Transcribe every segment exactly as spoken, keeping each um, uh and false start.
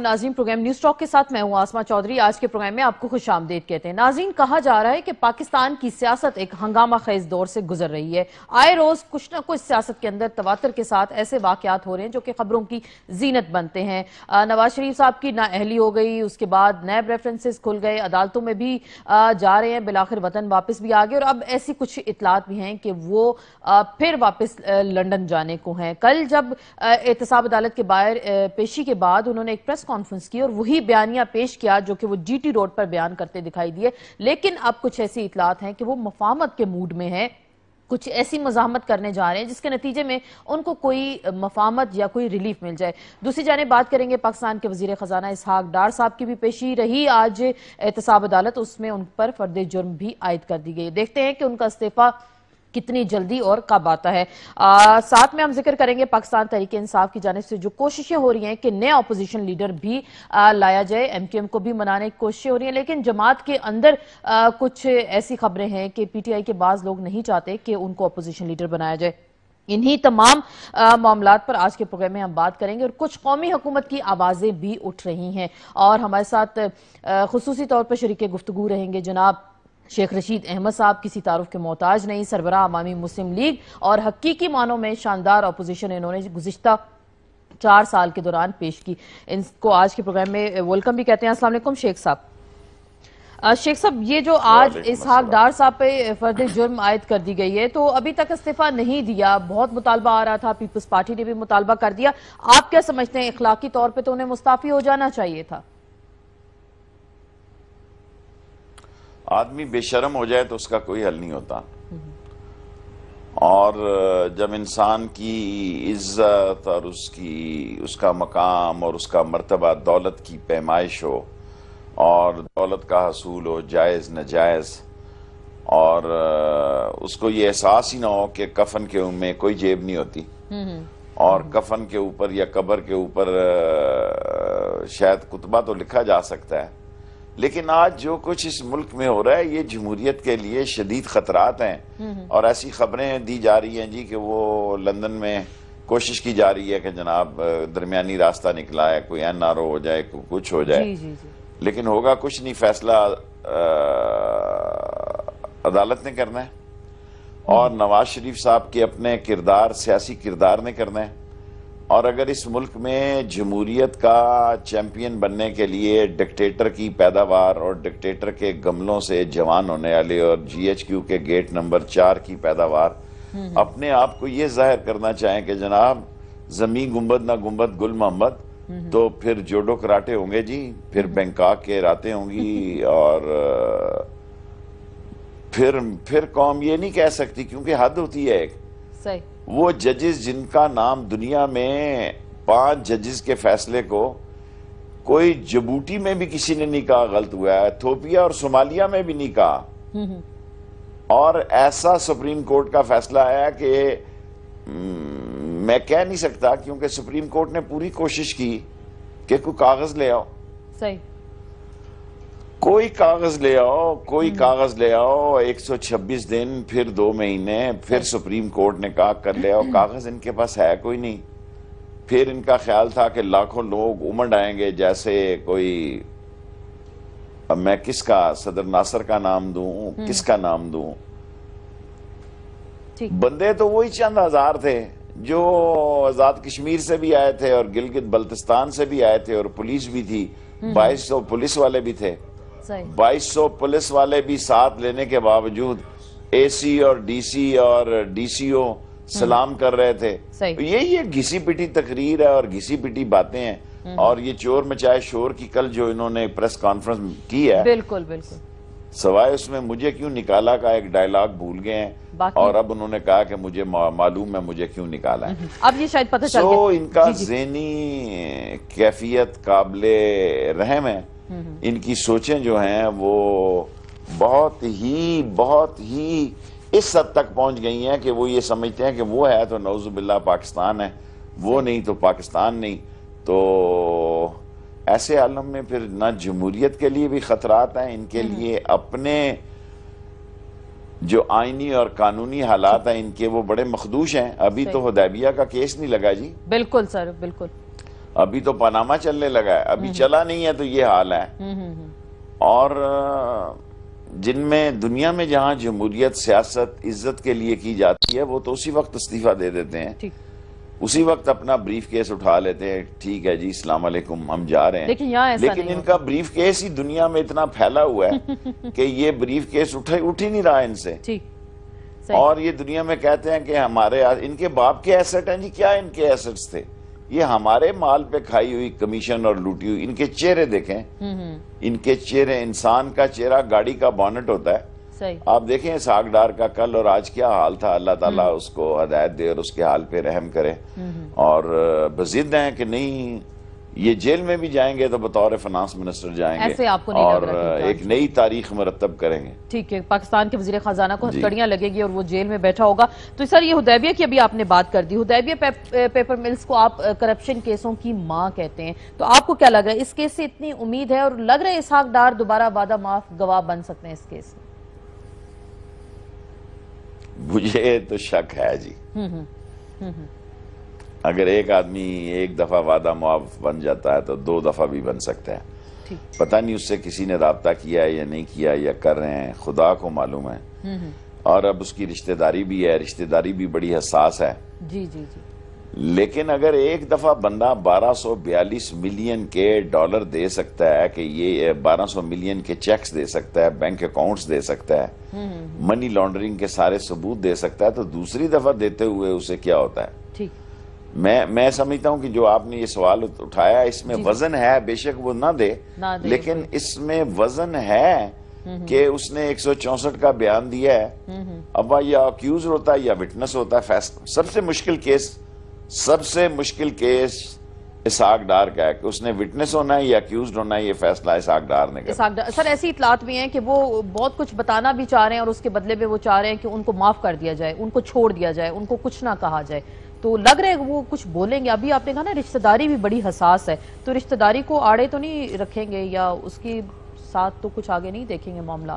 नाज़रीन, programme news talk के साथ मैं हूं आसमा चौधरी। आज के प्रोग्राम में आपको खुश आमदीद कहते हैं। नाज़रीन, कहा जा रहा है कि पाकिस्तान की सियासत एक हंगामा खेज दौर से गुजर रही है। आए रोज कुछ न कुछ सियासत के अंदर तवातर के साथ ऐसे वाकयात हो रहे हैं जो कि खबरों की जीनत बनते हैं। नवाज शरीफ साहब की नाअहली हो गई, उसके बाद नैब रेफरेंसेस खुल गए, अदालतों में भी जा रहे हैं, बिलाखिर वतन वापस भी आ गए और अब ऐसी कुछ इतलात भी हैं कि वो फिर वापस लंदन जाने को हैं। कल जब एहतसाब अदालत के बाहर पेशी के बाद उन्होंने एक प्रेस कॉन्फ्रेंस की और वही बयानिया पेश किया जो कि वो जीटी रोड पर बयान करते दिखाई दिए। लेकिन अब कुछ ऐसी इतलात हैं कि वो मफाहमत के मूड में हैं, कुछ ऐसी मज़ाहमत करने जा रहे हैं जिसके नतीजे में उनको कोई मफाहमत या कोई रिलीफ मिल जाए। दूसरी जानिब बात करेंगे पाकिस्तान के वज़ीर ख़जाना इसहाक डार साहब की भी पेशी रही आज एहतसाब अदालत, उसमें उन पर फर्द जुर्म भी आयद कर दी गई। देखते हैं कि उनका इस्तीफा कितनी जल्दी और कब आता है। आ, साथ में हम जिक्र करेंगे पाकिस्तान तहरीक इंसाफ की जानिब से जो कोशिशें हो रही हैं कि नया अपोजिशन लीडर भी आ, लाया जाए, एम क्यू एम को भी मनाने की कोशिशें हो रही हैं, लेकिन जमात के अंदर आ, कुछ ऐसी खबरें हैं कि पी टी आई के बाज़ लोग नहीं चाहते कि उनको अपोजिशन लीडर बनाया जाए। इन्हीं तमाम मामलात पर आज के प्रोग्राम में हम बात करेंगे और कुछ कौमी हुकूमत की आवाज़ें भी उठ रही हैं और हमारे साथ खुसूसी तौर पर शरीके गुफ्तगू रहेंगे जनाब शेख रशीद अहमद साहब, किसी तारुफ के मोहताज नहीं, सरबराह अवामी मुस्लिम लीग और हकीकी मानों में शानदार अपोजिशन इन्होंने गुज़िश्ता चार साल के दौरान पेश की। इनको आज के प्रोग्राम में वेलकम भी कहते हैं। अस्सलाम वालेकुम शेख साहब। शेख साहब, ये जो आज इसहाक डार साहब पे फर्द जुर्म आयद कर दी गई है, तो अभी तक इस्तीफा नहीं दिया, बहुत मुतालबा आ रहा था, पीपल्स पार्टी ने भी मुतालबा कर दिया, आप क्या समझते हैं इखलाकी तौर पर तो उन्हें मुस्ताफी हो जाना चाहिए था? आदमी बेशर्म हो जाए तो उसका कोई हल नहीं होता, और जब इंसान की इज्जत और उसकी उसका मकाम और उसका मर्तबा दौलत की पैमाइश हो और दौलत का हसूल हो जायज़ नजायज़, और उसको ये एहसास ही ना हो कि कफन के में कोई जेब नहीं होती और कफन के ऊपर या कब्र के ऊपर शायद कुतबा तो लिखा जा सकता है, लेकिन आज जो कुछ इस मुल्क में हो रहा है ये जमहूरियत के लिए शदीद खतरात हैं। और ऐसी खबरें दी जा रही हैं जी कि वो लंदन में कोशिश की जा रही है कि जनाब दरमियानी रास्ता निकला है, कोई एन आर ओ हो जाए, कोई कुछ हो जाए, जी, जी, जी। लेकिन होगा कुछ नहीं, फैसला अदालत ने करना है और नवाज शरीफ साहब के अपने किरदार, सियासी किरदार ने करना है। और अगर इस मुल्क में जमहूरियत का चैंपियन बनने के लिए डिक्टेटर की पैदावार और डिक्टेटर के गमलों से जवान होने वाले और जी एच क्यू के गेट नंबर चार की पैदावार अपने आप को ये जाहिर करना चाहें कि जनाब जमी गुंबद ना गुंबद गुल मोहम्मद, तो फिर जोडो कराटे होंगे जी, फिर बैंकॉक के रातें होंगी और फिर फिर कौम ये नहीं कह सकती, क्योंकि हद होती है एक। सही। वो जजेस जिनका नाम दुनिया में पांच जजेस के फैसले को कोई जिबूटी में भी किसी ने नहीं कहा गलत हुआ है, इथियोपिया और सोमालिया में भी नहीं कहा, और ऐसा सुप्रीम कोर्ट का फैसला आया कि मैं कह नहीं सकता, क्योंकि सुप्रीम कोर्ट ने पूरी कोशिश की कि कोई कागज ले आओ। सही। कोई कागज ले आओ, कोई कागज ले आओ, एक सौ छब्बीस दिन, फिर दो महीने, फिर सुप्रीम कोर्ट ने कहा कर ले आओ, कागज इनके पास है कोई नहीं। फिर इनका ख्याल था कि लाखों लोग उमड़ आएंगे, जैसे कोई, अब मैं किसका, सदर नासर का नाम दूं, किसका नाम दूं, बंदे तो वही चंद हजार थे जो आजाद कश्मीर से भी आए थे और गिलगित बल्तिस्तान से भी आए थे और पुलिस भी थी, बाईस सौ पुलिस वाले भी थे, बाईस सौ पुलिस वाले भी साथ लेने के बावजूद एसी और डीसी और डीसीओ सलाम कर रहे थे। तो यही एक घिसी पिटी तकरीर है और घिसी पिटी बातें हैं, और ये चोर मचाए शोर की कल जो इन्होंने प्रेस कॉन्फ्रेंस की है, बिल्कुल बिल्कुल सवाए उसमें मुझे क्यों निकाला का एक डायलॉग भूल गए हैं, और अब उन्होंने कहा कि मुझे मालूम है मुझे क्यों निकाला है। अब ये शायद पता चल गया। तो इनका ज़हनी कैफियत काबिले रहम है, इनकी सोचें जो हैं वो बहुत ही बहुत ही इस हद तक पहुंच गई हैं कि वो ये समझते हैं कि वो है तो नौजुबिल्लाह पाकिस्तान है, वो नहीं तो पाकिस्तान नहीं। तो ऐसे आलम में फिर ना जमहूरियत के लिए भी खतरात हैं, इनके लिए अपने जो आईनी और कानूनी हालात हैं इनके वो बड़े मखदूश हैं। अभी तो हुदैबिया का केस नहीं लगा जी। बिल्कुल सर, बिल्कुल। ابھی تو پاناما چلنے لگا ہے, ابھی چلا نہیں ہے تو یہ حال ہے. اور جن میں دنیا میں جہاں جمہوریت سیاست عزت کے لیے کی جاتی ہے وہ تو اسی وقت استعفیٰ دے دیتے ہیں, اسی وقت اپنا بریف کیس اٹھا لیتے ہیں, ٹھیک ہے جی السلام علیکم ہم جا رہے ہیں. لیکن ان کا بریف کیس ہی دنیا میں اتنا پھیلا ہوا ہے کہ یہ بریف کیس اٹھ ہی نہیں رہا ان سے. اور یہ دنیا میں کہتے ہیں کہ ہمارے ان کے باپ کے ایسٹ ہیں. جی کیا ان کے ایسٹس تھے؟ یہ ہمارے مال پہ کھائی ہوئی کمیشن اور لوٹی ہوئی. ان کے چہرے دیکھیں, ان کے چہرے, انسان کا چہرہ گاڑی کا بونٹ ہوتا ہے. آپ دیکھیں اسحاق ڈار کا کل اور آج کیا حال تھا. اللہ تعالیٰ اس کو ہدایت دے اور اس کے حال پہ رحم کرے. اور بضد ہیں کہ نہیں یہ جیل میں بھی جائیں گے تو بطور فنانس منسٹر جائیں گے اور ایک نئی تاریخ مرتب کریں گے. ٹھیک ہے, پاکستان کے وزیر خزانہ کو ہتھکڑیاں لگے گی اور وہ جیل میں بیٹھا ہوگا. تو سر یہ حدیبیہ کی ابھی آپ نے بات کر دی, حدیبیہ پیپر ملز کو آپ کرپشن کیسوں کی ماں کہتے ہیں, تو آپ کو کیا لگ رہا ہے اس کیس سے اتنی امید ہے اور لگ رہا ہے اسحاق ڈار دوبارہ وعدہ معاف گواہ بن سکتے ہیں اس کیس میں؟ مجھے تو شک ہے جی. اگر ایک آدمی ایک دفعہ وعدہ معاف بن جاتا ہے تو دو دفعہ بھی بن سکتا ہے. پتہ نہیں اس سے کسی نے رابطہ کیا ہے یا نہیں کیا یا کر رہے ہیں, خدا کو معلوم ہے. اور اب اس کی رشتہ داری بھی ہے, رشتہ داری بھی بڑی حساس ہے. جی جی جی. لیکن اگر ایک دفعہ بندہ بارہ سو بیالیس ملین کے ڈالر دے سکتا ہے, کہ یہ بارہ سو ملین کے چیکس دے سکتا ہے, بینک اکاؤنٹس دے سکتا ہے, منی لانڈرنگ کے سارے ثبوت دے سکتا ہے, تو دوسری دفعہ دیتے ہوئے اسے کیا ہوتا ہے؟ میں میں سمجھتا ہوں کہ جو آپ نے یہ سوال اٹھایا اس میں وزن ہے, بے شک وہ نہ دے, لیکن اس میں وزن ہے کہ اس نے ایک سو چونسٹھ کا بیان دیا ہے. اب یا اکیوز ہوتا ہے یا وٹنس ہوتا ہے. سب سے مشکل کیس سب سے مشکل کیس اسحاق ڈار کا ہے کہ اس نے وٹنس ہونا ہے یا اکیوزڈ ہونا ہے. یہ فیصلہ اسحاق ڈار نے کرنا. سر ایسی اطلاعات بھی ہیں کہ وہ بہت کچھ بتانا بھی چاہ رہے ہیں اور اس کے بدلے میں وہ چاہ رہے ہیں کہ ان کو معاف کر دیا جائے, ان کو چھوڑ دیا جائے, ان کو کچھ نہ کہا جائے. تو لگ رہے وہ کچھ بولیں گے. ابھی آپ نے کہا نا رشتہ داری بھی بڑی حساس ہے, تو رشتہ داری کو آڑے تو نہیں رکھیں گے یا اس کی ساتھ تو کچھ آگے نہیں دیکھیں گے معاملات؟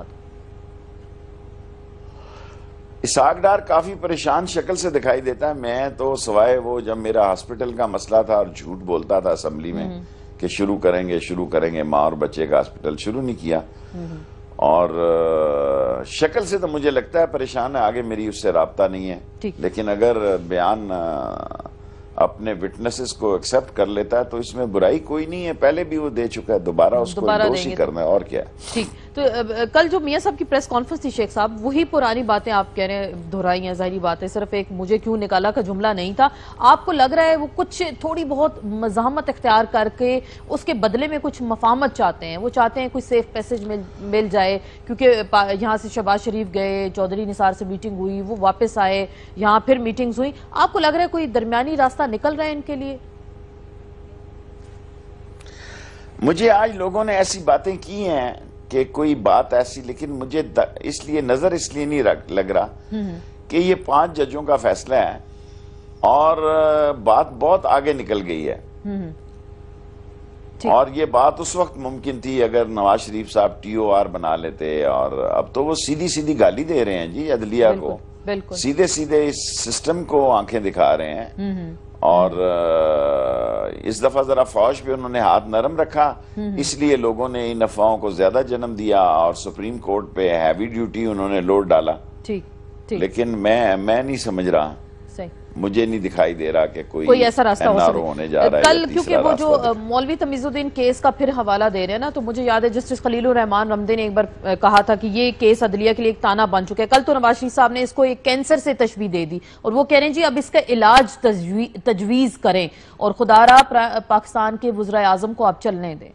اسحاق ڈار کافی پریشان شکل سے دکھائی دیتا ہے. میں تو سوائے وہ جب میرا ہاسپٹل کا مسئلہ تھا اور جھوٹ بولتا تھا اسمبلی میں کہ شروع کریں گے شروع کریں گے ماں اور بچے کا ہاسپٹل, شروع نہیں کیا. اور شکل سے تو مجھے لگتا ہے پریشان ہے, آگے میری اس سے رابطہ نہیں ہے. لیکن اگر بیان اپنے وٹنسز کو ایکسپٹ کر لیتا ہے تو اس میں برائی کوئی نہیں ہے. پہلے بھی وہ دے چکا ہے, دوبارہ اس کو دوشی کرنا ہے, اور کیا ہے. ٹھیک. تو کل جو میاں صاحب کی پریس کانفرنس تھی شیخ صاحب, وہی پرانی باتیں آپ کہہ رہے ہیں دہرائی ہیں. ظاہری بات ہے, صرف ایک مجھے کیوں نکالا کا جملہ نہیں تھا. آپ کو لگ رہا ہے وہ کچھ تھوڑی بہت مزاحمت اختیار کر کے اس کے بدلے میں کچھ مفاہمت چاہتے ہیں؟ وہ چاہتے ہیں کوئی سیف پیسج مل جائے, کیونکہ یہاں سے شہباز شریف گئے, چودھری نثار سے میٹنگ ہوئی, وہ واپس آئے, یہاں پھر میٹنگز ہوئی. آپ کو لگ رہا ہے کوئی درمیانی راستہ نکل رہا ہے ان کے لیے؟ مجھے آج لوگوں نے ایسی باتیں کی ہیں کہ کوئی بات ایسی, لیکن مجھے اس لیے نظر اس لیے نہیں لگ رہا کہ یہ پانچ ججوں کا فیصلہ ہے اور بات بہت آگے نکل گئی ہے. اور یہ بات اس وقت ممکن تھی اگر نواز شریف صاحب ٹی او آر بنا لیتے, اور اب تو وہ سیدھی سیدھی گالی دے رہے ہیں جی عدلیہ کو, سیدھے سیدھے اس سسٹم کو آنکھیں دکھا رہے ہیں. اور اس دفعہ ذرا فوج پہ انہوں نے ہاتھ نرم رکھا, اس لیے لوگوں نے ان افواہوں کو زیادہ جنم دیا اور سپریم کورٹ پہ ہیوی ڈیوٹی انہوں نے لوڈ ڈالا. لیکن میں میں نہیں سمجھ رہا, مجھے نہیں دکھائی دے رہا کہ کوئی, کوئی ایسا راستہ ہو سکے ہونے جا رہا ہے. کل کیونکہ وہ جو مولوی تمیز الدین کیس کا پھر حوالہ دے رہے ہیں نا, تو مجھے یاد ہے جسٹس خلیل الرحمان رمدے نے ایک بار کہا تھا کہ یہ کیس عدلیہ کے لیے ایک تانا بن چکا ہے. کل تو نواز شریف صاحب نے اس کو ایک کینسر سے تشبیہ دے دی اور وہ کہہ رہے ہیں جی اب اس کا علاج تجویز کریں اور خدا را پاکستان کے وزراء اعظم کو آپ چلنے دیں.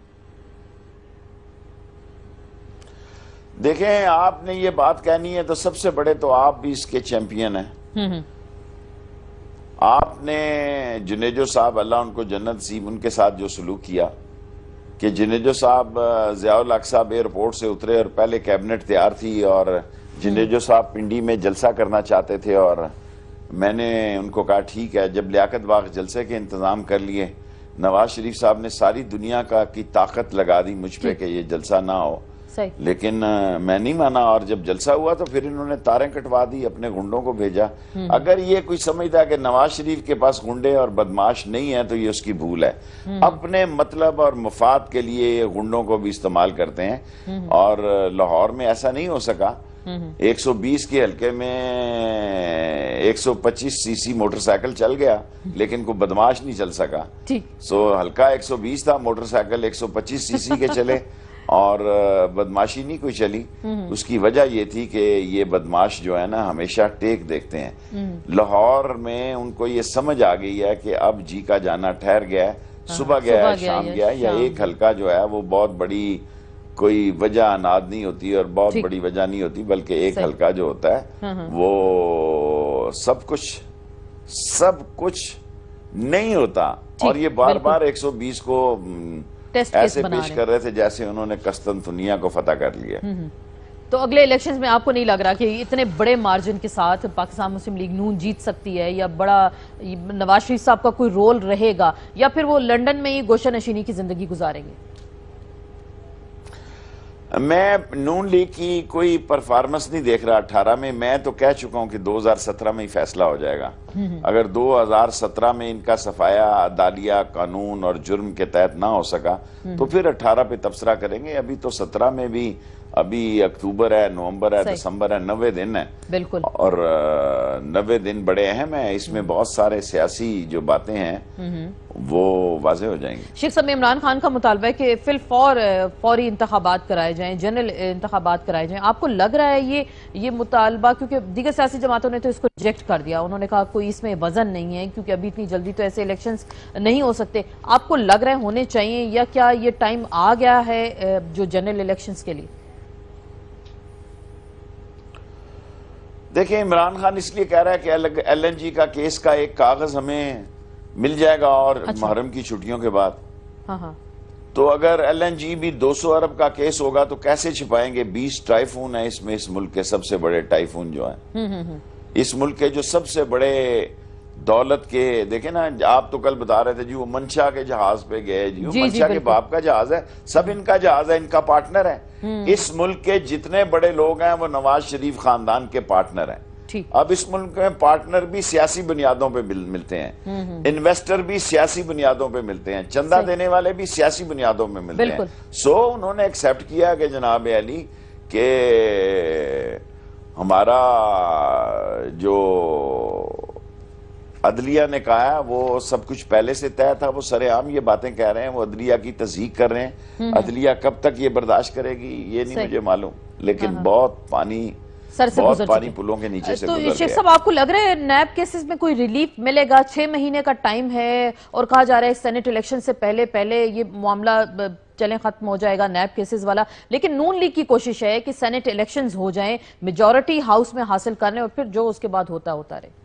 دیکھیں آپ نے یہ بات کہنی ہے تو سب سے بڑے تو آپ بھی اس کے چیمپئن ہیں. آپ نے جنیجو صاحب اللہ ان کو جنت نصیب, ان کے ساتھ جو سلوک کیا کہ جنیجو صاحب ضیاء الحق صاحب ایئرپورٹ سے اترے اور پہلے کیبنٹ تیار تھی اور جنیجو صاحب پنڈی میں جلسہ کرنا چاہتے تھے, اور میں نے ان کو کہا ٹھیک ہے. جب لیاقت باغ جلسے کے انتظام کر لیے, نواز شریف صاحب نے ساری دنیا کا کی طاقت لگا دی مجھ پہ کہ یہ جلسہ نہ ہو, لیکن میں نہیں مانا، اور جب جلسہ ہوا تو پھر انہوں نے تاریں کٹوا دی، اپنے گنڈوں کو بھیجا۔ اگر یہ کوئی سمجھتا ہے کہ نواز شریف کے پاس گنڈے اور بدماش نہیں ہیں تو یہ اس کی بھول ہے۔ اپنے مطلب اور مفاد کے لیے یہ گنڈوں کو بھی استعمال کرتے ہیں، اور لاہور میں ایسا نہیں ہو سکا۔ ایک سو بیس کے حلقے میں ایک سو پچیس سی سی موٹر سائیکل چل گیا، لیکن کوئی بدماش نہیں چل سکا۔ سو حلقہ ایک سو بیس تھا، موٹر سائیکل ایک سو پچیس سی سی کے چلے، اور بدماشی نہیں کوئی چلی۔ اس کی وجہ یہ تھی کہ یہ بدماش جو ہے نا ہمیشہ ٹیک دیکھتے ہیں۔ لاہور میں ان کو یہ سمجھ آ گئی ہے کہ اب جی کا جانا ٹھہر گیا ہے، صبح گیا ہے شام گیا ہے، یا ایک حلقہ جو ہے وہ بہت بڑی کوئی وجہ اناد نہیں ہوتی اور بہت بڑی وجہ نہیں ہوتی، بلکہ ایک حلقہ جو ہوتا ہے وہ سب کچھ سب کچھ نہیں ہوتا۔ اور یہ بار بار ایک سو بیس کو ایسے پیش کر رہے تھے جیسے انہوں نے قسطنطنیہ کو فتح کر لیا۔ تو اگلے الیکشنز میں آپ کو نہیں لگ رہا کہ اتنے بڑے مارجن کے ساتھ پاکستان مسلم لیگ نون جیت سکتی ہے، یا بڑا نواز شریف صاحب کا کوئی رول رہے گا، یا پھر وہ لنڈن میں ہی گوشہ نشینی کی زندگی گزاریں گے؟ میں نون لیگ کی کوئی پرفارمنس نہیں دیکھ رہا اٹھارہ میں۔ میں تو کہہ چکا ہوں کہ دو ہزار سترہ میں ہی فیصلہ ہو جائے گا۔ اگر دو ہزار سترہ میں ان کا صفایا عدالیہ قانون اور جرم کے تحت نہ ہو سکا تو پھر اٹھارہ پہ تبصرہ کریں گے۔ ابھی تو سترہ میں بھی ابھی اکتوبر ہے، نومبر ہے، دسمبر ہے، نوے دن ہے، بالکل، اور نوے دن بڑے اہم ہیں۔ اس میں بہت سارے سیاسی جو باتیں ہیں وہ واضح ہو جائیں گے۔ شیخ صاحب، عمران خان کا مطالبہ ہے کہ فی الفور فوری انتخابات کرائے جائیں، جنرل انتخابات کرائے جائیں۔ آپ کو لگ رہا ہے یہ یہ مطالبہ، کیونکہ دیگر سیاسی جماعتوں نے تو اس کو ریجیکٹ کر دیا، انہوں نے کہا کوئی اس میں وزن نہیں ہے کیونکہ ابھی اتنی جلدی تو ایسے الیکشنز نہیں ہو سکتے، آپ کو لگ رہا ہے ہونے چاہیے، یا کیا یہ ٹائم آ گیا ہے جو جنرل الیکشنز کے لیے؟ دیکھیں، عمران خان اس لیے کہہ رہا ہے کہ ایل این جی کا کیس کا ایک کاغذ ہمیں مل جائے گا اور محرم کی چھٹیوں کے بعد، تو اگر ایل این جی بھی دو سو ارب کا کیس ہوگا تو کیسے چھپائیں گے؟ بیس ٹائفون ہیں اس میں، اس ملک کے سب سے بڑے ٹائفون جو ہیں، اس ملک کے جو سب سے بڑے دولت کے، دیکھیں نا، آپ تو کل بتا رہے تھے جی وہ منشا کے جہاز پہ گئے، جی وہ منشا کے باپ کا جہاز ہے، سب ان کا جہاز ہے، ان کا پارٹنر ہے۔ اس ملک کے جتنے بڑے لوگ ہیں وہ نواز شریف خاندان کے پارٹنر ہیں۔ اب اس ملک میں پارٹنر بھی سیاسی بنیادوں پہ ملتے ہیں، انویسٹر بھی سیاسی بنیادوں پہ ملتے ہیں، چندہ دینے والے بھی سیاسی بنیادوں پہ ملتے ہیں۔ سو انہوں نے ایکسیپٹ کیا کہ جناب علی کہ ہمارا جو عدلیہ نے کہا ہے وہ سب کچھ پہلے سے طے تھا، وہ سر عام یہ باتیں کہہ رہے ہیں، وہ عدلیہ کی تصدیق کر رہے ہیں۔ عدلیہ کب تک یہ برداشت کرے گی یہ نہیں مجھے معلوم، لیکن بہت پانی بہت پانی پلوں کے نیچے سے گزر گیا۔ تو شیخ صاحب، آپ کو لگ رہا ہے نیب کیسز میں کوئی ریلیف ملے گا؟ چھ مہینے کا ٹائم ہے اور کہا جا رہا ہے سینٹ الیکشن سے پہلے پہلے یہ معاملہ چلیں ختم ہو جائے گا نیب کیسز والا، لیکن نون لیگ کی کوشش ہے کہ سینٹ الیکشنز ہو جائیں، میجورٹی ہاؤس میں حاصل کرنے، اور پھر جو اس کے بعد ہوتا ہوتا رہے۔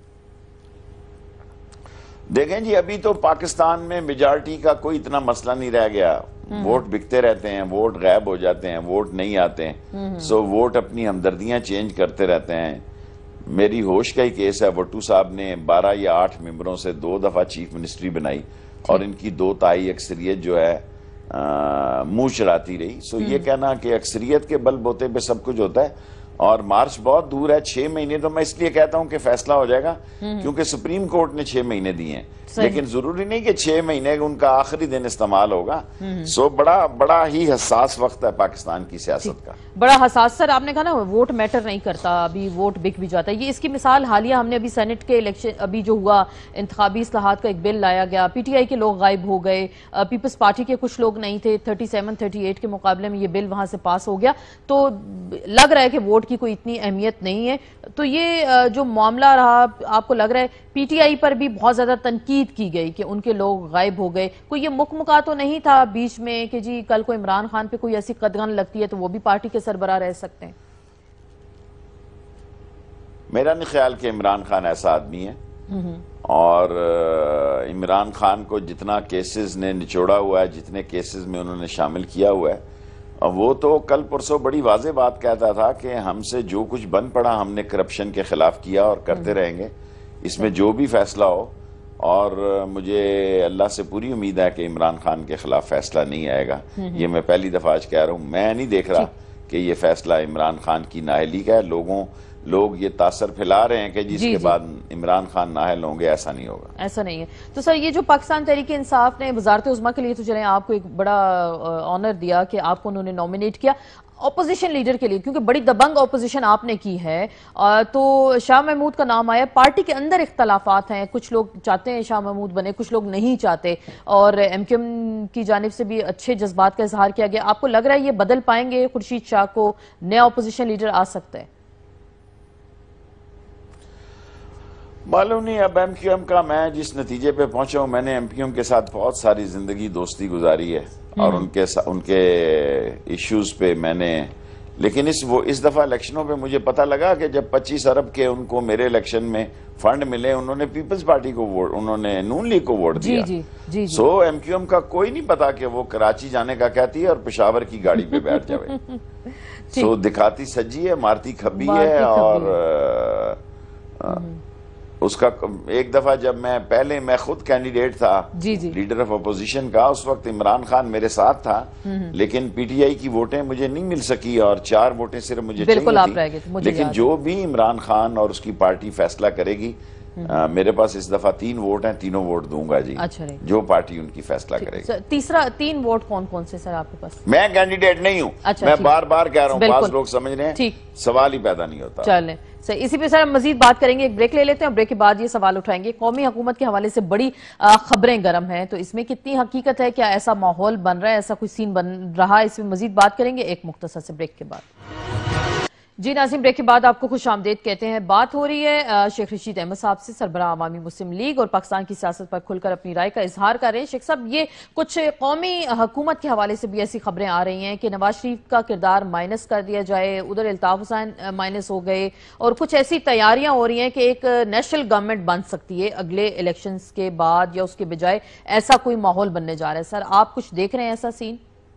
دیکھیں جی، ابھی تو پاکستان میں میجارٹی کا کوئی اتنا مسئلہ نہیں رہ گیا، ووٹ بکتے رہتے ہیں، ووٹ غائب ہو جاتے ہیں، ووٹ نہیں آتے ہیں، سو ووٹ اپنی ہمدردیاں چینج کرتے رہتے ہیں۔ میری ہوش کا ہی کیس ہے، وٹو صاحب نے بارہ یا آٹھ ممبروں سے دو دفعہ چیف منسٹری بنائی اور ان کی دو تہائی اکثریت جو ہے منہ چڑھاتی رہی۔ سو یہ کہنا کہ اکثریت کے بل بوتے پہ سب کچھ ہوتا ہے، اور مارچ بہت دور ہے، چھ مہینے تو میں اس لیے کہتا ہوں کہ فیصلہ ہو جائے گا کیونکہ سپریم کورٹ نے چھ مہینے دیے ہیں، لیکن ضروری نہیں کہ چھ مہینے ان کا آخری دن استعمال ہوگا۔ سو بڑا بڑا ہی حساس وقت ہے پاکستان کی سیاست کا، بڑا حساس۔ سر، آپ نے کہا نا ووٹ میٹر نہیں کرتا، ابھی ووٹ بک بھی جاتا ہے، یہ اس کی مثال حالیہ ہم نے ابھی سینٹ کے الیکشن ابھی جو ہوا، انتخابی اصلاحات کا ایک بل لایا گیا، پی ٹی آئی کے لوگ غائب ہو گئے، پیپلز پارٹی کے کچھ لوگ نہیں تھے، تھرٹی سیون تھرٹی ایٹ کے مقابلے میں یہ بل وہاں سے پاس ہو گیا، تو لگ رہا ہے کہ ووٹ کی کوئی اتنی اہمیت نہیں ہے۔ تو یہ جو معاملہ رہا، آپ کو لگ رہا ہے پی ٹی آئی پر بھی بہت زیادہ تنقید کی گئی کہ ان کے لوگ غائب ہو گئے، کوئی یہ مکمکا تو نہیں تھا بیچ میں کہ جی کل کو عمران خان پہ کوئی ایسی قدغن لگتی ہے تو وہ بھی پارٹی کے سربراہ رہ سکتے ہیں؟ میرا نہیں خیال کہ عمران خان ایسا آدمی ہے، اور عمران خان کو جتنا کیسز نے نچوڑا ہوا ہے، جتنے کیسز میں انہوں نے شامل کیا ہوا ہے، وہ تو کل پرسوں بڑی واضح بات کہتا تھا کہ ہم سے جو کچھ بن پڑا ہم نے کرپشن کے خلاف کیا اور کرتے رہیں گے، اس میں جو بھی فیصلہ ہو، اور مجھے اللہ سے پوری امید ہے کہ عمران خان کے خلاف فیصلہ نہیں آئے گا. یہ میں پہلی دفعہ آج کہہ رہا ہوں, میں نہیں دیکھ رہا کہ یہ فیصلہ عمران خان کی نااہلی کا ہے. لوگوں لوگ یہ تاثر پھیلا رہے ہیں کہ جس کے بعد عمران خان نااہل ہوں گے, ایسا نہیں ہوگا. ایسا نہیں ہے. تو سر یہ جو پاکستان تحریک انصاف نے وزارت عظمیٰ کے لیے تو چلیں آپ کو ایک بڑا آنر دیا کہ آپ کو انہوں نے نومینیٹ کیا اپوزیشن لیڈر کے لیے, کیونکہ بڑی دبنگ اپوزیشن آپ نے کی ہے, تو شاہ محمود کا نام آیا. پارٹی کے اندر اختلافات ہیں, کچھ لوگ چاہتے ہیں شاہ محمود بنے, کچھ لوگ نہیں چاہتے, اور ایم کیو ایم کی جانب سے بھی اچھے جذبات کا اظہار کیا گیا. آپ کو لگ رہا ہے یہ بدل پائیں گے خورشید شاہ کو, نیا اپوزیشن لیڈر آ سکتا ہے؟ معلوم نہیں. اب ایم کیو ایم کا میں جس نتیجے پہ پہنچا ہوں, میں نے ایم کیو ایم کے ساتھ بہت ساری زندگی دوستی گزاری ہے, اور ان کے ان کے ایشوز پہ میں نے, لیکن اس وہ اس دفعہ الیکشنوں پہ مجھے پتہ لگا کہ جب پچیس ارب کے ان کو میرے الیکشن میں فنڈ ملے, انہوں نے پیپلز پارٹی کو ووٹ, انہوں نے نون لیگ کو ووٹ دیا. جی جی سو ایم کیو ایم کا کوئی نہیں پتا کہ وہ کراچی جانے کا کہتی ہے اور پشاور کی گاڑی پہ بیٹھ جاوے. سو دکھاتی سجی ہے, مارتی کھبی ہے. اور اس کا ایک دفعہ جب میں پہلے میں خود کینڈیڈیٹ تھا لیڈر آف اپوزیشن کا, اس وقت عمران خان میرے ساتھ تھا, لیکن پی ٹی آئی کی ووٹیں مجھے نہیں مل سکی, اور چار ووٹیں صرف مجھے چاہیے تھی. لیکن جو بھی عمران خان اور اس کی پارٹی فیصلہ کرے گی, میرے پاس اس دفعہ تین ووٹ ہیں, تینوں ووٹ دوں گا جی, جو پارٹی ان کی فیصلہ کرے گی. تیسرا تین ووٹ کون کون سے سر آپ کے پاس؟ میں کینڈیڈیٹ نہیں ہوں, میں بار بار کہہ رہا ہوں, بعض لوگ سمجھ رہے ہیں, سوال ہی پیدا نہیں ہوتا. چلیں سر, اسی پہ سر ہم مزید بات کریں گے, ایک بریک لے لیتے ہیں, بریک کے بعد یہ سوال اٹھائیں گے. قومی حکومت کے حوالے سے بڑی خبریں گرم ہیں, تو اس میں کتنی حقیقت ہے, کیا ایسا ماحول بن رہا ہے, ایسا کوئی سین بن رہا ہے, اس میں مزید بات کریں گے ایک مختصر سے بریک کے بعد. جی ناظرین, بریک کے بعد آپ کو خوش آمدید کہتے ہیں. بات ہو رہی ہے شیخ رشید احمد صاحب سے, سربراہ عوامی مسلم لیگ, اور پاکستان کی سیاست پر کھل کر اپنی رائے کا اظہار کر رہے ہیں. شیخ صاحب, یہ کچھ قومی حکومت کے حوالے سے بھی ایسی خبریں آ رہی ہیں کہ نواز شریف کا کردار مائنس کر دیا جائے, ادھر الطاف حسین مائنس ہو گئے, اور کچھ ایسی تیاریاں ہو رہی ہیں کہ ایک نیشنل گورنمنٹ بن سکتی ہے اگلے الیکشنز کے بعد, یا اس کے بجائے ایسا کوئی ماحول بننے جا رہا ہے. سر آپ کچھ دیکھ رہے ہیں ایسا سین؟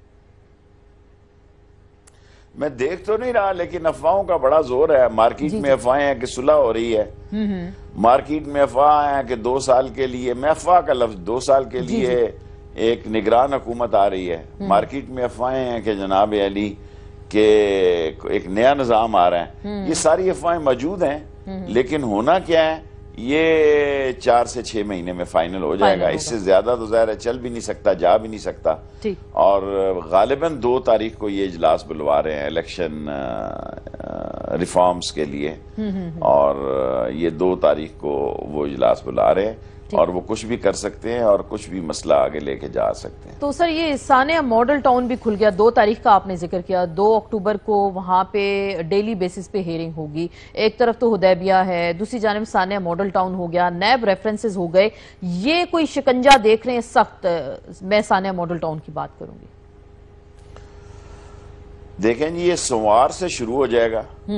میں دیکھ تو نہیں رہا, لیکن افواہوں کا بڑا زور ہے. مارکیٹ میں افواہیں ہیں کہ صلح ہو رہی ہے, مارکیٹ میں افواہ ہیں کہ دو سال کے لیے, میں افواہ کا لفظ, دو سال کے لیے ایک نگران حکومت آ رہی ہے. مارکیٹ میں افواہیں ہیں کہ جناب علی کہ ایک نیا نظام آ رہا ہے. یہ ساری افواہیں موجود ہیں, لیکن ہونا کیا ہے, یہ چار سے چھ مہینے میں فائنل ہو جائے گا. اس سے زیادہ تو ظاہر ہے چل بھی نہیں سکتا, جا بھی نہیں سکتا. اور غالباً دو تاریخ کو یہ اجلاس بلوا رہے ہیں الیکشن ریفارمز کے لیے, اور یہ دو تاریخ کو وہ اجلاس بلا رہے ہیں, اور وہ کچھ بھی کر سکتے ہیں اور کچھ بھی مسئلہ آگے لے کے جا سکتے ہیں. تو سر یہ ثانیہ ماڈل ٹاؤن بھی کھل گیا, دو تاریخ کا آپ نے ذکر کیا, دو اکتوبر کو وہاں پہ ڈیلی بیسس پہ ہیرنگ ہوگی. ایک طرف تو حدیبیہ ہے, دوسری جانب ثانیہ ماڈل ٹاؤن ہو گیا, نیب ریفرنسز ہو گئے. یہ کوئی شکنجہ دیکھ رہے ہیں سخت؟ میں ثانیہ ماڈل ٹاؤن کی بات کروں گی. دیکھیں جی, یہ سوموار سے شروع ہو جائے گا.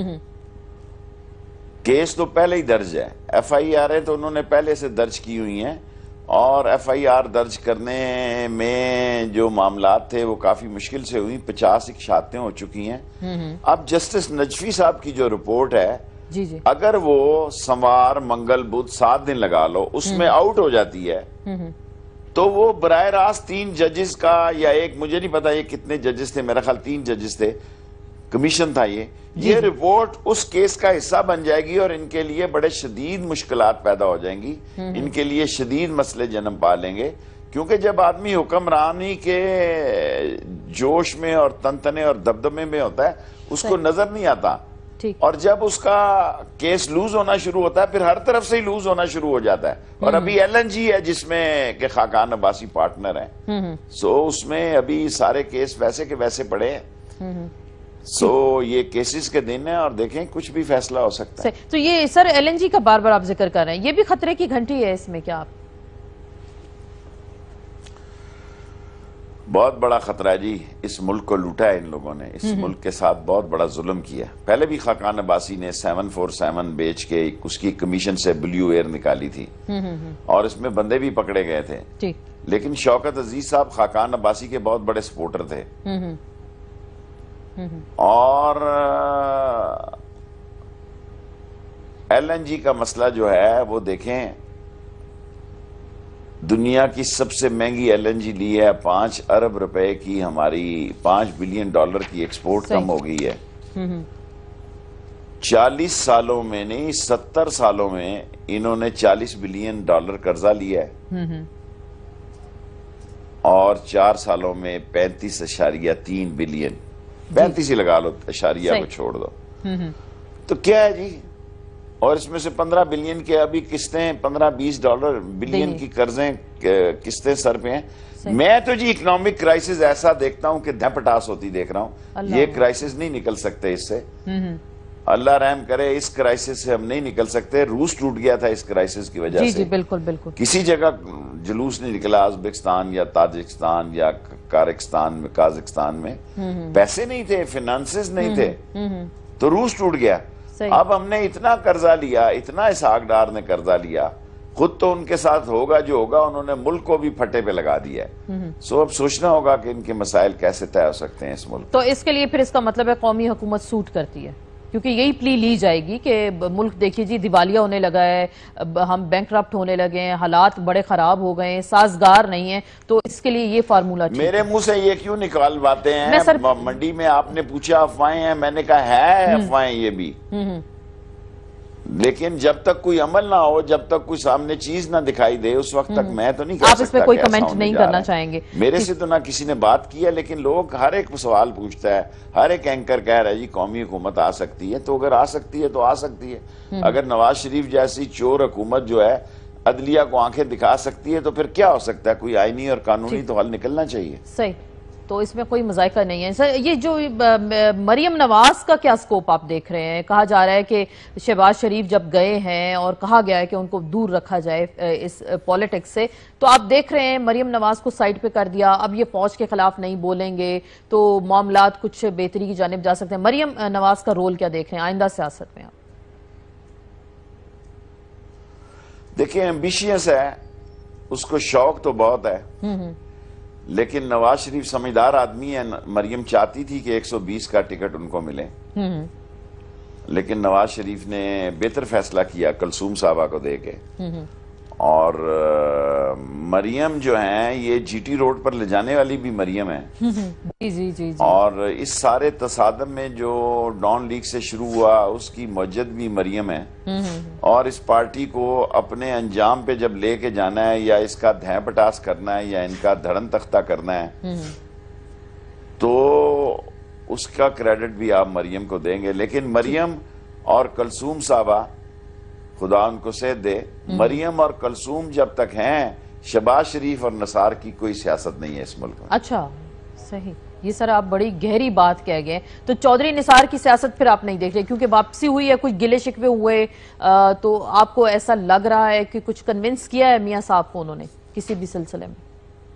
کیس تو پہلے ہی درج ہے, ایف آئی آر ہے تو انہوں نے پہلے سے درج کی ہوئی ہیں, اور ایف آئی آر درج کرنے میں جو معاملات تھے وہ کافی مشکل سے ہوئی. پچاس ایک شہادتیں ہو چکی ہیں. اب جسٹس نجفی صاحب کی جو رپورٹ ہے, جی جی اگر وہ سوموار منگل بدھ سات دن لگا لو اس میں آؤٹ ہو جاتی ہے, تو وہ براہ راست تین ججز کا, یا ایک مجھے نہیں پتا یہ کتنے ججز تھے, میرا خیال تین ججز تھے, کمیشن تھا یہ یہ رپورٹ اس کیس کا حصہ بن جائے گی, اور ان کے لیے بڑے شدید مشکلات پیدا ہو جائیں گی. ان کے لیے شدید مسئلے جنم پا لیں گے, کیونکہ جب آدمی حکمرانی کے جوش میں اور تنتنے اور دبدبے میں ہوتا ہے اس کو نظر نہیں آتا, اور جب اس کا کیس لوز ہونا شروع ہوتا ہے پھر ہر طرف سے ہی لوز ہونا شروع ہو جاتا ہے. اور ابھی ایل این جی ہے جس میں کہ خاقان عباسی پارٹنر ہیں, سو اس میں ابھی سارے کیس ویسے کے ویسے پڑے ہیں. سو یہ کیسز کے دن ہیں, اور دیکھیں کچھ بھی فیصلہ ہو سکتا ہے. تو یہ سر ایل این جی کا بار بار آپ ذکر کر رہے ہیں, یہ بھی خطرے کی گھنٹی ہے اس میں کیا؟ آپ بہت بڑا خطرہ ہے جی. اس ملک کو لوٹا ہے ان لوگوں نے, اس ملک کے ساتھ بہت بڑا ظلم کیا. پہلے بھی خاقان عباسی نے سیون فور سیون بیچ کے اس کی کمیشن سے بلیو ایئر نکالی تھی, اور اس میں بندے بھی پکڑے گئے تھے. لیکن شوکت عزیز صاحب خاقان عباسی کے بہت بڑے سپورٹر تھے, اور ایل این جی کا مسئلہ جو ہے وہ دیکھیں, دنیا کی سب سے مہنگی ایل این جی لی ہے، پانچ ارب روپے کی ہماری پانچ بلین ڈالر کی ایکسپورٹ کم ہو گئی ہے۔ چالیس سالوں میں نہیں، ستر سالوں میں انہوں نے چالیس بلین ڈالر قرضہ لیا ہے، اور چار سالوں میں پینتیس اشاریہ تین بلین، پینتیس ہی لگا لو، اشاریہ کو چھوڑ دو، تو کیا ہے جی؟ اور اس میں سے پندرہ بلین کے ابھی قسطیں، پندرہ بیس ڈالر بلین کی قرضیں قسطیں سر پہ ہیں۔ میں تو جی اکنامک کرائسس ایسا دیکھتا ہوں کہ دہ پٹاس ہوتی دیکھ رہا ہوں، یہ کرائسس نہیں نکل سکتے اس سے، اللہ رحم کرے، اس کرائسس سے ہم نہیں نکل سکتے۔ روس ٹوٹ گیا تھا اس کرائسس کی وجہ سے، بالکل بالکل کسی جگہ جلوس نہیں نکلا، ازبکستان یا تاجکستان یا کارکستان میں، کازکستان میں پیسے نہیں تھے، فنانسز نہیں تھے، تو روس ٹوٹ گیا۔ اب ہم نے اتنا قرضہ لیا، اتنا اسحاق ڈار نے قرضہ لیا، خود تو ان کے ساتھ ہوگا جو ہوگا، انہوں نے ملک کو بھی پھٹے پہ لگا دیا ہے۔ سو اب سوچنا ہوگا کہ ان کے مسائل کیسے طے ہو سکتے ہیں اس ملک۔ تو اس کے لیے پھر اس کا مطلب ہے قومی حکومت سوٹ کرتی ہے، کیونکہ یہی پلی لی جائے گی کہ ملک دیکھیے جی دیوالیہ ہونے لگا ہے، ہم بینکرپٹ ہونے لگے ہیں، حالات بڑے خراب ہو گئے ہیں، سازگار نہیں ہیں، تو اس کے لیے یہ فارمولہ چاہیے۔ میرے منہ سے یہ کیوں نکال باتیں ہیں؟ منڈی میں آپ نے پوچھا افواہیں ہیں، میں نے کہا ہے افواہیں یہ بھی، لیکن جب تک کوئی عمل نہ ہو، جب تک کوئی سامنے چیز نہ دکھائی دے، اس وقت تک میں تو نہیں کہہ سکتا۔ آپ اس پہ کوئی کمنٹ نہیں کرنا چاہیں گے؟ میرے سے تو نہ کسی نے بات کیا، لیکن لوگ ہر ایک سوال پوچھتا ہے، ہر ایک اینکر کہہ رہا ہے جی قومی حکومت آ سکتی ہے، تو اگر آ سکتی ہے تو آ سکتی ہے۔ اگر نواز شریف جیسی چور حکومت جو ہے عدلیہ کو آنکھیں دکھا سکتی ہے، تو پھر کیا ہو سکتا ہے؟ کوئی آئینی اور قانونی تو حل نکلنا چاہیے۔ صحیح، تو اس میں کوئی مذائقہ نہیں ہے۔ سر یہ جو مریم نواز کا کیا سکوپ آپ دیکھ رہے ہیں؟ کہا جا رہا ہے کہ شہباز شریف جب گئے ہیں اور کہا گیا ہے کہ ان کو دور رکھا جائے اس پولیٹکس سے، تو آپ دیکھ رہے ہیں مریم نواز کو سائڈ پہ کر دیا، اب یہ فوج کے خلاف نہیں بولیں گے تو معاملات کچھ بہتری کی جانب جا سکتے ہیں۔ مریم نواز کا رول کیا دیکھ رہے ہیں آئندہ سیاست میں آپ؟ دیکھیں ایمبیشیس ہے، اس کو شوق تو بہت ہے، لیکن نواز شریف سمجھدار آدمی ہے۔ مریم چاہتی تھی کہ ایک سو بیس کا ٹکٹ ان کو ملے، لیکن نواز شریف نے بہتر فیصلہ کیا کلثوم صاحبہ کو دے کے، اور مریم جو ہیں یہ جی ٹی روڈ پر لے جانے والی بھی مریم ہے، اور اس سارے تصادم میں جو ڈان لیگ سے شروع ہوا اس کی موجد بھی مریم ہے، اور اس پارٹی کو اپنے انجام پہ جب لے کے جانا ہے یا اس کا دھیں پٹاس کرنا ہے یا ان کا دھڑن تختہ کرنا ہے تو اس کا کریڈٹ بھی آپ مریم کو دیں گے۔ لیکن مریم اور کلثوم صاحبہ خدا ان کو صحت دے، مریم اور کلثوم جب تک ہیں شہباز شریف اور نثار کی کوئی سیاست نہیں ہے اس ملک میں۔ اچھا صحیح، یہ سر آپ بڑی گہری بات کہہ گئے۔ تو چودھری نثار کی سیاست پھر آپ نہیں دیکھ رہے کیونکہ واپسی ہوئی ہے، کچھ گلے شکوے ہوئے، تو آپ کو ایسا لگ رہا ہے کہ کچھ کنونس کیا ہے میاں صاحب کو انہوں نے کسی بھی سلسلے میں؟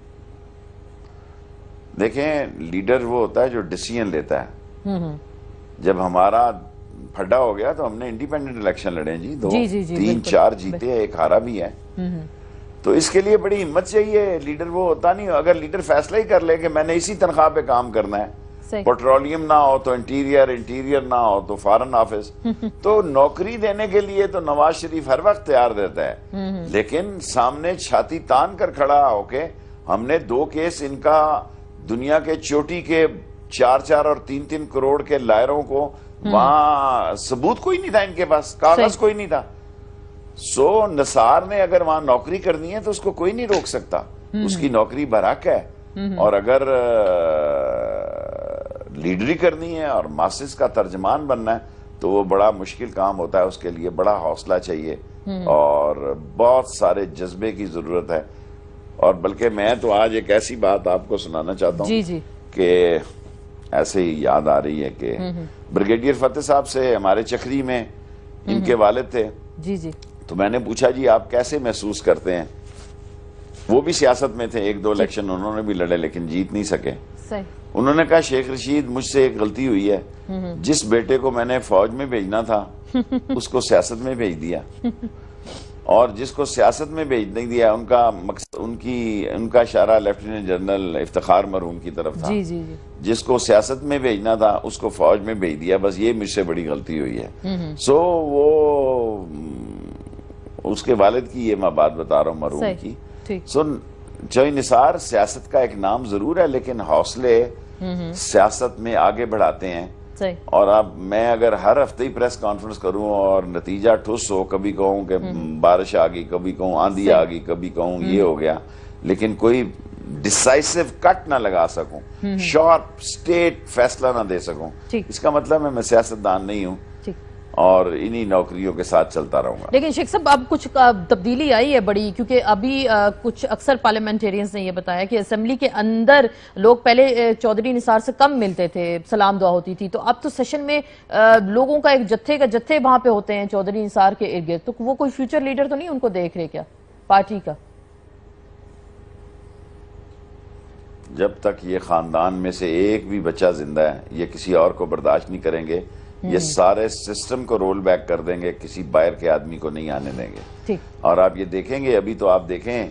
دیکھیں لیڈر وہ ہوتا ہے جو ڈیسیژن لیتا ہے۔ جب ہمارا پھڈا ہو گیا تو ہم نے انڈیپینڈنٹ الیکشن لڑے جی، دو تین چار جیتے، ایک ہارا بھی ہے، تو اس کے لیے بڑی ہمت چاہیے۔ لیڈر وہ ہوتا نہیں، اگر لیڈر فیصلہ ہی کر لے کہ میں نے اسی تنخواہ پہ کام کرنا ہے، پیٹرولیم نہ ہو تو انٹیریئر، انٹیریئر نہ ہو تو فارن آفس، تو نوکری دینے کے لیے تو نواز شریف ہر وقت تیار دیتا ہے، لیکن سامنے چھاتی تان کر کھڑا ہو کے ہم نے دو کیس ان کا دنیا کے چوٹی کے چار چار اور تین تین کروڑ کے لائروں کو، وہاں ثبوت کوئی نہیں تھا ان کے پاس، کاغذ کوئی نہیں تھا۔ سو نثار نے اگر وہاں نوکری کرنی ہے تو اس کو کوئی نہیں روک سکتا، اس کی نوکری برحق ہے، اور اگر لیڈری کرنی ہے اور ماسز کا ترجمان بننا ہے تو وہ بڑا مشکل کام ہوتا ہے، اس کے لیے بڑا حوصلہ چاہیے اور بہت سارے جذبے کی ضرورت ہے۔ اور بلکہ میں تو آج ایک ایسی بات آپ کو سنانا چاہتا ہوں کہ ایسے ہی یاد آ رہی ہے کہ بریگیڈیئر فتح صاحب سے ہمارے چکری میں ان کے والد تھے، جی جی تو میں نے پوچھا جی آپ کیسے محسوس کرتے ہیں؟ وہ بھی سیاست میں تھے، ایک دو الیکشن انہوں نے بھی لڑے لیکن جیت نہیں سکے۔ انہوں نے کہا شیخ رشید مجھ سے ایک غلطی ہوئی ہے، جس بیٹے کو میں نے فوج میں بھیجنا تھا اس کو سیاست میں بھیج دیا، اور جس کو سیاست میں بھیج نہیں دیا ان کا مقصد، ان کی ان کا اشارہ لیفٹیننٹ جنرل افتخار مرحوم کی طرف تھا، جس کو سیاست میں بھیجنا تھا اس کو فوج میں بھیج دیا، بس یہ مجھ سے بڑی غلطی ہوئی ہے۔ سو وہ اس کے والد کی یہ میں بات بتا رہا ہوں مرحوم کی، سن چوئی نثار سیاست کا ایک نام ضرور ہے لیکن حوصلے سیاست میں آگے بڑھاتے ہیں. اور اب میں اگر ہر ہفتے ہی پریس کانفرنس کروں اور نتیجہ ٹھوس ہو, کبھی کہوں کہ بارش آ گئی, کبھی کہوں آندھی آ گئی, کبھی کہوں یہ ہو گیا, لیکن کوئی ڈیسائسو کٹ نہ لگا سکوں, شارپ سٹیٹ فیصلہ نہ دے سکوں, اس کا مطلب ہے میں سیاستدان نہیں ہوں اور انہی نوکریوں کے ساتھ چلتا رہوں گا. لیکن شیخ صاحب اب کچھ تبدیلی آئی ہے بڑی, کیونکہ ابھی کچھ اکثر پارلیمنٹیرینز نے یہ بتایا کہ اسمبلی کے اندر لوگ پہلے چودھری نثار سے کم ملتے تھے, سلام دعا ہوتی تھی, تو اب تو سیشن میں لوگوں کا ایک جتھے کا جتھے وہاں پہ ہوتے ہیں چودھری نثار کے ارد گرد, تو وہ کوئی فیوچر لیڈر تو نہیں ان کو دیکھ رہے کیا پارٹی کا؟ جب تک یہ خاندان میں سے ایک بھی بچہ زندہ ہے یہ کسی اور کو برداشت نہیں کریں گے, یہ سارے سسٹم کو رول بیک کر دیں گے, کسی باہر کے آدمی کو نہیں آنے دیں گے. اور آپ یہ دیکھیں گے, ابھی تو آپ دیکھیں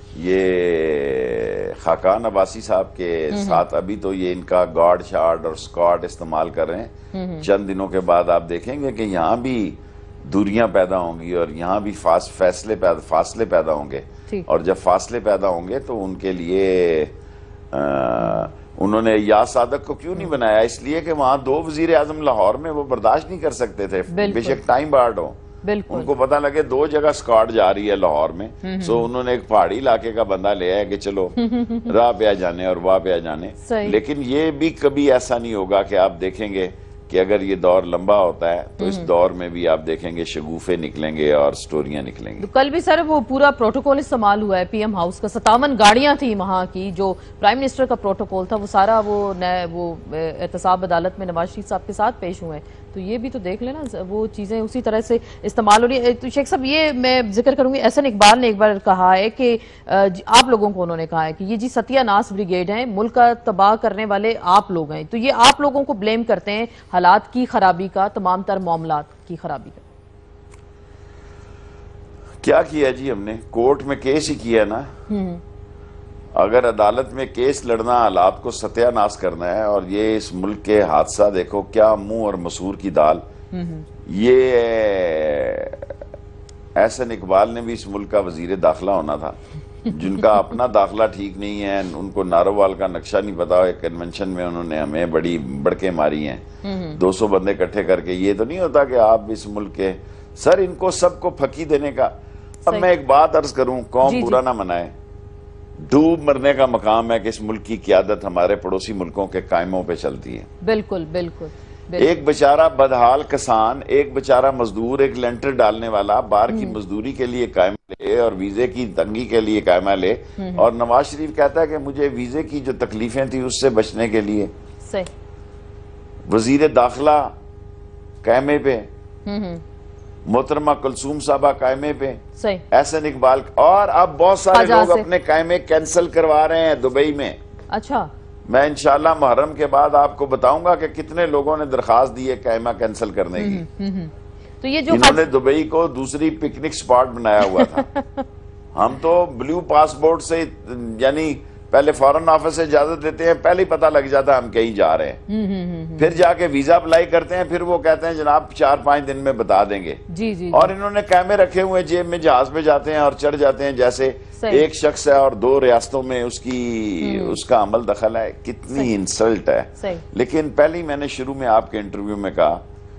یہ خاقان عباسی صاحب کے ساتھ ابھی تو یہ ان کا گارڈ شارڈ اور سکواڈ استعمال کر رہے ہیں, چند دنوں کے بعد آپ دیکھیں گے کہ یہاں بھی دوریاں پیدا ہوں گی اور یہاں بھی فاصلے پیدا فاصلے پیدا ہوں گے, اور جب فاصلے پیدا ہوں گے تو ان کے لیے انہوں نے یا صادق کو کیوں نہیں بنایا؟ اس لیے کہ وہاں دو وزیر اعظم لاہور میں وہ برداشت نہیں کر سکتے تھے, بے شک ٹائم بارڈ ہو, ان کو پتہ لگے دو جگہ سکواڈ جا رہی ہے لاہور میں, سو انہوں نے ایک پہاڑی علاقے کا بندہ لے آیا کہ چلو راہ پہ آ جانے اور واہ پہ آ جانے. لیکن یہ بھی کبھی ایسا نہیں ہوگا کہ آپ دیکھیں گے کہ اگر یہ دور لمبا ہوتا ہے تو اس دور میں بھی آپ دیکھیں گے شگوفے نکلیں گے اور سٹوریاں نکلیں گے. کل بھی سر وہ پورا پروٹوکول استعمال ہوا ہے پی ایم ہاؤس کا, ستاون گاڑیاں تھیں وہاں کی, جو پرائم منسٹر کا پروٹوکول تھا وہ سارا وہ وہ احتساب عدالت میں نواز شریف صاحب کے ساتھ پیش ہوئے ہیں, تو یہ بھی تو دیکھ لینا وہ چیزیں اسی طرح سے استعمال ہو رہی ہے. تو شیخ صاحب یہ میں ذکر کروں گی, احسن اقبال نے ایک بار کہا ہے کہ آپ لوگوں کو انہوں نے کہا ہے کہ یہ جی ستیہ ناس بریگیڈ ہیں, ملک کا تباہ کرنے والے آپ لوگ ہیں, تو یہ آپ لوگوں کو بلیم کرتے ہیں حالات کی خرابی کا, تمام تر معاملات کی خرابی کا. کیا کیا جی ہم نے؟ کورٹ میں کیس ہی کیا نا. اگر عدالت میں کیس لڑنا حالات کو ستیہ ناس کرنا ہے, اور یہ اس ملک کے حادثہ دیکھو کیا منہ اور مسور کی دال. یہ احسن اقبال نے بھی اس ملک کا وزیر داخلہ ہونا تھا, جن کا اپنا داخلہ ٹھیک نہیں ہے, ان کو نارووال کا نقشہ نہیں پتا, ایک کنونشن میں انہوں نے ہمیں بڑی بڑکیں ماری ہیں, دو سو بندے اکٹھے کر کے. یہ تو نہیں ہوتا کہ آپ اس ملک کے سر ان کو سب کو پھکی دینے کا. اب میں ایک بات عرض کروں, قوم برا نہ منائے, ڈوب مرنے کا مقام ہے کہ اس ملک کی قیادت ہمارے پڑوسی ملکوں کے قائموں پہ چلتی ہے. بالکل بالکل. ایک بیچارہ بدحال کسان, ایک بیچارہ مزدور, ایک لینٹر ڈالنے والا باہر کی مزدوری کے لیے قائمہ لے اور ویزے کی تنگی کے لیے قائمہ لے, اور نواز شریف کہتا ہے کہ مجھے ویزے کی جو تکلیفیں تھیں اس سے بچنے کے لیے وزیر داخلہ قائمے پہ, محترمہ کلثوم صاحبہ قائمے پہ, احسن اقبال, اور اب بہت سارے لوگ اپنے قائمے کینسل کروا رہے ہیں دبئی میں. اچھا, میں انشاءاللہ محرم کے بعد آپ کو بتاؤں گا کہ کتنے لوگوں نے درخواست دی ہے قائمہ کینسل کرنے کی. تو یہ جو انہوں نے دبئی کو دوسری پکنک سپاٹ بنایا ہوا تھا. ہم تو بلیو پاسپورٹ سے, یعنی پہلے فارن آفس سے اجازت دیتے ہیں, پہلے ہی پتہ لگ جاتا ہم کہیں جا رہے ہیں, پھر جا کے ویزا اپلائی کرتے ہیں, پھر وہ کہتے ہیں جناب چار پانچ دن میں بتا دیں گے. جی جی. اور انہوں نے کیمے رکھے ہوئے جیب میں, جہاز پہ جاتے ہیں اور چڑھ جاتے ہیں جیسے ایک شخص ہے اور دو ریاستوں میں اس کی اس کا عمل دخل ہے. کتنی انسلٹ ہے. لیکن پہلے میں نے شروع میں آپ کے انٹرویو میں کہا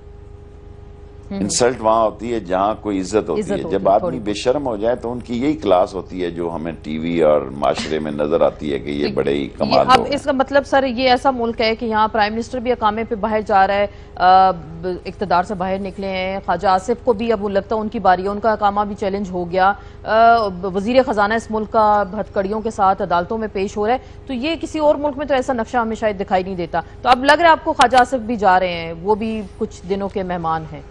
انسلٹ وہاں ہوتی ہے جہاں کوئی عزت ہوتی ہے. جب آدمی بے شرم ہو جائے تو ان کی یہی کلاس ہوتی ہے جو ہمیں ٹی وی اور معاشرے میں نظر آتی ہے کہ یہ بڑے ہی کمال. اب اس کا مطلب سر یہ ایسا ملک ہے کہ یہاں پرائم منسٹر بھی اقامے پہ باہر جا رہا ہے, اقتدار سے باہر نکلے ہیں, خواجہ آصف کو بھی اب لگتا ہے ان کی باری ہے, ان کا اقامہ بھی چیلنج ہو گیا, وزیر خزانہ اس ملک کا ہتھکڑیوں کے ساتھ عدالتوں میں پیش ہو رہا ہے. تو یہ کسی اور ملک میں تو ایسا نقشہ ہمیں شاید دکھائی نہیں دیتا. تو اب لگ رہا ہے آپ کو خواجہ آصف بھی جا رہے ہیں, وہ بھی کچھ دنوں کے مہمان ہیں.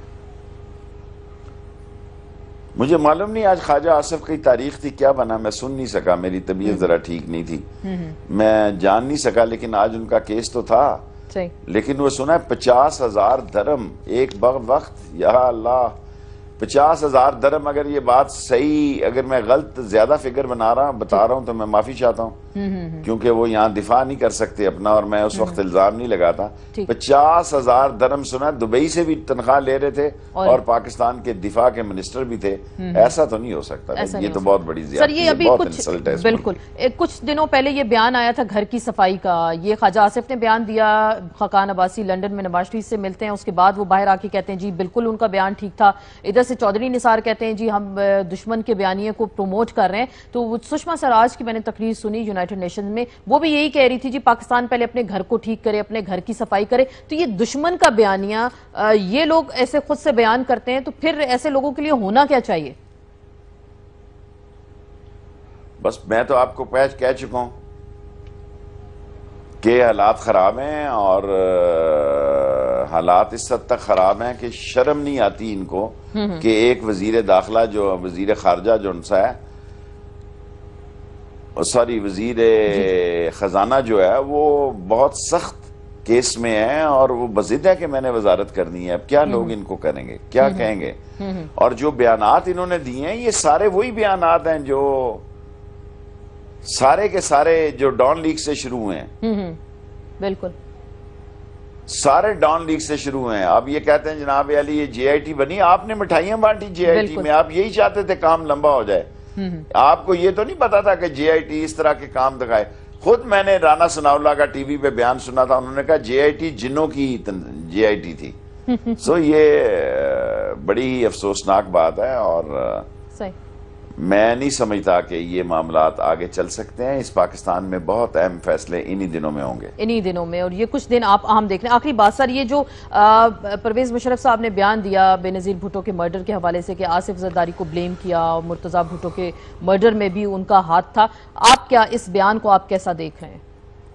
مجھے معلوم نہیں آج خواجہ آصف کی تاریخ تھی, کیا بنا میں سن نہیں سکا, میری طبیعت ذرا ٹھیک نہیں تھی, میں جان نہیں سکا, لیکن آج ان کا کیس تو تھا. لیکن وہ سنا ہے پچاس ہزار درم ایک وقت, یا اللہ, پچاس ہزار درم. اگر یہ بات صحیح, اگر میں غلط زیادہ فگر بنا رہا بتا رہا ہوں تو میں معافی چاہتا ہوں. کیونکہ وہ یہاں دفاع نہیں کر سکتے اپنا، اور میں اس وقت الزام نہیں لگاتا. پچاس ہزار درم سنا دبئی سے بھی تنخواہ لے رہے تھے اور پاکستان کے دفاع کے منسٹر بھی تھے. ایسا تو نہیں ہو سکتا، یہ تو بہت بڑی زیادتی ہے، بہت انسلٹ ہے. بالکل. کچھ دنوں پہلے یہ بیان آیا تھا گھر کی صفائی کا، یہ خواجہ آصف نے بیان دیا. خاقان عباسی لنڈن میں نواز شریف سے ملتے ہیں، اس کے بعد وہ باہر آ کے کہتے ہیں جی بالکل ان کا بیان ٹھیک تھا. ادھر سے چودھری نثار کہتے ہیں جی ہم دشمن کے بیانیے کو پروموٹ کر رہے ہیں. تو سشما سوراج کی میں نے تقریر سنی یونائٹڈ نیشن میں، وہ بھی یہی کہہ رہی تھی جی پاکستان پہلے اپنے گھر کو ٹھیک کرے، اپنے گھر کی صفائی کرے. تو یہ دشمن کا بیانیہ یہ لوگ ایسے خود سے بیان کرتے ہیں، تو پھر ایسے لوگوں کے لیے ہونا کیا چاہیے؟ بس میں تو آپ کو پہچ کہہ چکا ہوں کہ حالات خراب ہیں، اور حالات اس حد تک خراب ہیں کہ شرم نہیں آتی ان کو کہ ایک وزیر داخلہ جو وزیر خارجہ جو ان سا ہے سوری وزیر خزانہ جو ہے وہ بہت سخت کیس میں ہے، اور وہ بضد ہے کہ میں نے وزارت کرنی ہے. اب کیا لوگ ان کو کریں گے، کیا کہیں گے؟ اور جو بیانات انہوں نے دیے ہیں یہ سارے وہی بیانات ہیں جو سارے کے سارے جو ڈان لیگ سے شروع ہوئے ہیں. بالکل سارے ڈان لیگ سے شروع ہوئے ہیں. آپ یہ کہتے ہیں جناب علی یہ جے آئی ٹی بنی، آپ نے مٹھائیاں بانٹی جے آئی ٹی میں، آپ یہی چاہتے تھے کام لمبا ہو جائے. آپ کو یہ تو نہیں پتا تھا کہ جے آئی ٹی اس طرح کے کام دکھائے. خود میں نے رانا ثناء اللہ کا ٹی وی پہ بیان سنا تھا، انہوں نے کہا جے آئی ٹی جنوں کی جے آئی ٹی تھی. سو یہ بڑی ہی افسوسناک بات ہے، اور میں نہیں سمجھتا کہ یہ معاملات آگے چل سکتے ہیں. اس پاکستان میں بہت اہم فیصلے انہی دنوں میں ہوں گے، انہی دنوں میں. اور یہ کچھ دن آپ اہم دیکھ لیں. آخری بات سر، یہ جو پرویز مشرف صاحب نے بیان دیا بے نظیر بھٹو کے مرڈر کے حوالے سے کہ آصف زرداری کو بلیم کیا، اور مرتضیٰ بھٹو کے مرڈر میں بھی ان کا ہاتھ تھا، آپ کیا اس بیان کو آپ کیسا دیکھ رہے ہیں؟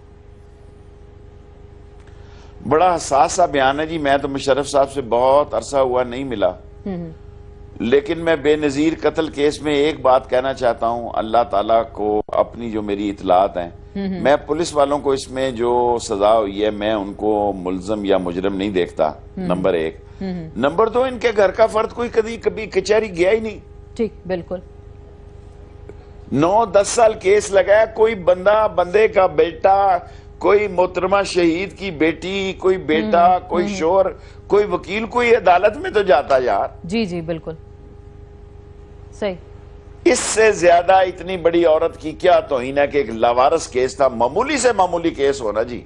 بڑا حساس سا بیان ہے جی. میں تو مشرف صاحب سے بہت عرصہ ہوا نہیں ملا، لیکن میں بے نظیر قتل کیس میں ایک بات کہنا چاہتا ہوں. اللہ تعالیٰ کو اپنی جو میری اطلاعات ہیں، میں پولیس والوں کو اس میں جو سزا ہوئی ہے میں ان کو ملزم یا مجرم نہیں دیکھتا، نمبر ایک. نمبر دو، ان کے گھر کا فرد کوئی کبھی کبھی کچہری گیا ہی نہیں. ٹھیک، بالکل. نو دس سال کیس لگا ہے، کوئی بندہ بندے کا بیٹا، کوئی محترمہ شہید کی بیٹی، کوئی بیٹا، کوئی شور، کوئی وکیل، کوئی عدالت میں تو جاتا یار. جی جی بالکل صحیح. اس سے زیادہ اتنی بڑی عورت کی کیا توہین ہے کہ ایک لاوارث کیس تھا، معمولی سے معمولی کیس ہونا جی.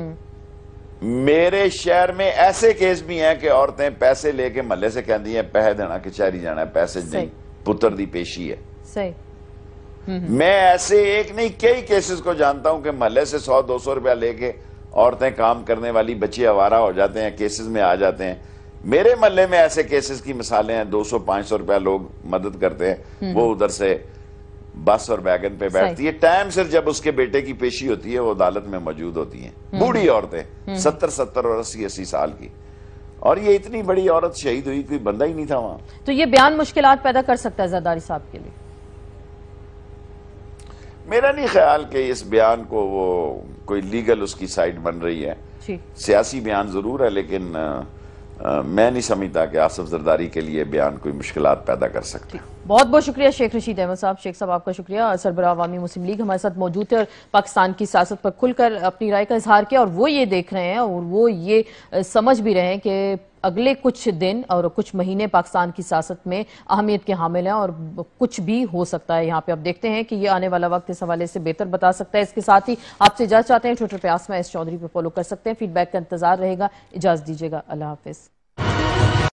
میرے شہر میں ایسے کیس بھی ہیں کہ عورتیں پیسے لے کے محلے سے کہہ دی ہیں پہ دینا کچہری جانا ہے، پیسے نہیں، پتر دی پیشی ہے. صحیح. میں ایسے ایک نہیں کئی کیسز کو جانتا ہوں کہ محلے سے سو دو سو روپیہ لے کے عورتیں کام کرنے والی بچے آوارہ ہو جاتے ہیں، کیسز میں آ جاتے ہیں. میرے محلے میں ایسے کیسز کی مثالیں ہیں، دو سو پانچ سو روپیہ لوگ مدد کرتے ہیں، وہ ادھر سے بس اور ویگن پہ بیٹھتی ہے، ٹائم سے جب اس کے بیٹے کی پیشی ہوتی ہے وہ عدالت میں موجود ہوتی ہیں. بوڑھی عورتیں ستر ستر اور اسی اسی سال کی، اور یہ اتنی بڑی عورت شہید ہوئی، کوئی بندہ ہی نہیں تھا وہاں. تو یہ بیان مشکلات پیدا کر سکتا ہے زرداری صاحب کے لیے؟ میرا نہیں خیال کہ اس بیان کو وہ کوئی لیگل اس کی سائٹ بن رہی ہے. سیاسی بیان ضرور ہے، لیکن میں نہیں سمجھتا کہ آصف زرداری کے لیے بیان کوئی مشکلات پیدا کر سکتے. بہت بہت شکریہ شیخ رشید احمد صاحب. شیخ صاحب آپ کا شکریہ. سربراہ عوامی مسلم لیگ ہمارے ساتھ موجود تھے اور پاکستان کی سیاست پر کھل کر اپنی رائے کا اظہار کیا، اور وہ یہ دیکھ رہے ہیں اور وہ یہ سمجھ بھی رہے ہیں کہ اگلے کچھ دن اور کچھ مہینے پاکستان کی سیاست میں اہمیت کے حامل ہیں، اور کچھ بھی ہو سکتا ہے یہاں پہ. اب دیکھتے ہیں کہ یہ آنے والا وقت اس حوالے سے بہتر بتا سکتا ہے. اس کے ساتھ ہی آپ سے اجازت چاہتے ہیں، ٹویٹر پہ آسمہ ایس چودھری پہ فالو کر سکتے ہیں. فیڈ بیک کا انتظار رہے گا. اجازت دیجیے گا. اللہ حافظ.